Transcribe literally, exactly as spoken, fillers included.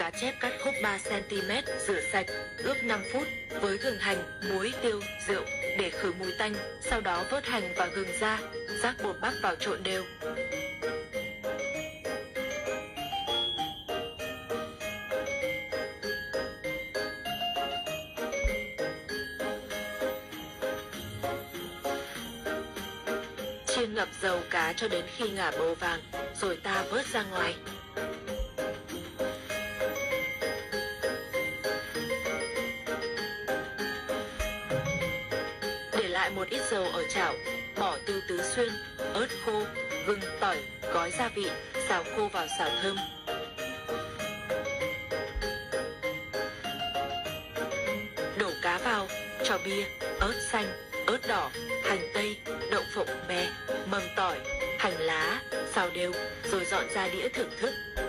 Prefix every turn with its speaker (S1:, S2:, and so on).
S1: cá chép cắt khúc ba xăng ti mét, rửa sạch, ướp năm phút với gừng hành, muối, tiêu, rượu để khử mùi tanh, sau đó vớt hành và gừng ra, rắc bột bắp vào trộn đều. Chiên ngập dầu cá cho đến khi ngả màu vàng, rồi ta vớt ra ngoài. Để lại một ít dầu ở chảo, bỏ tiêu tứ xuyên, ớt khô, gừng, tỏi, gói gia vị, xào khô vào xào thơm. Đổ cá vào, cho bia, ớt xanh, ớt đỏ, hành tây, đậu phộng, mè, mầm tỏi, hành lá, xào đều, rồi dọn ra đĩa thưởng thức.